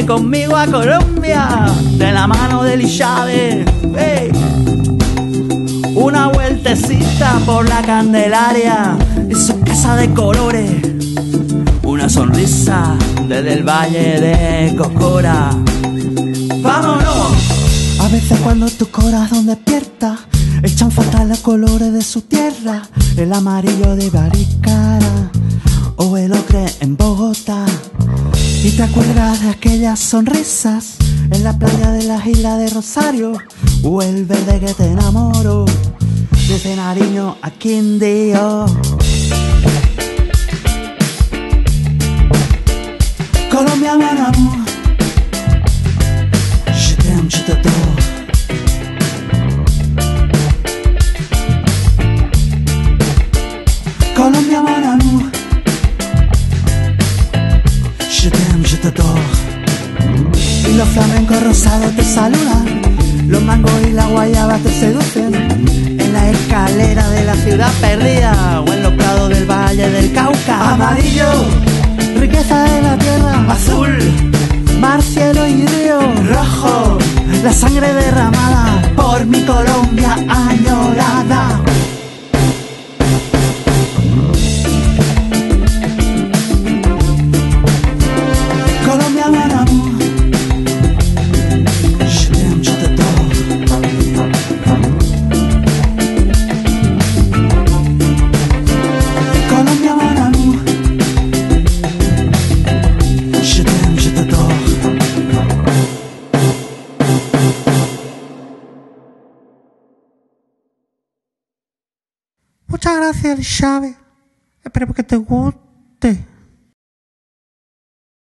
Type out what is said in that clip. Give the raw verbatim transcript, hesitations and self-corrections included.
conmigo a Colombia, de la mano de Eli Chávez. Hey. Una vueltecita por la Candelaria y su casa de colores. Una sonrisa desde el valle de Cocora. ¡Vámonos! A veces cuando tu corazón despierta, echan falta los colores de su tierra, el amarillo de Baricara o el ocre en Bogotá. Y te acuerdas de aquellas sonrisas en la playa de las islas de Rosario, o el verde que te enamoró desde Nariño a Quindío. Colombia, mon amour, je t'aime, je t'adore. Colombia, mon amour, je t'aime, je t'adore. Y los flamencos rosados te saludan, los mangos y la guayaba te seducen, en la escalera de la ciudad perdida o en los prados del valle del Cauca. Amarillo, riqueza de la tierra. Azul, mar, cielo y río. Rojo, la sangre derramada por mi Colombia añorada. Colombia, mon amour, je t'aime, je t'adore. Colombia, mon amour, je t'aime, je t'adore. Muchas gracias, Eli Chávez. Espero que te guste.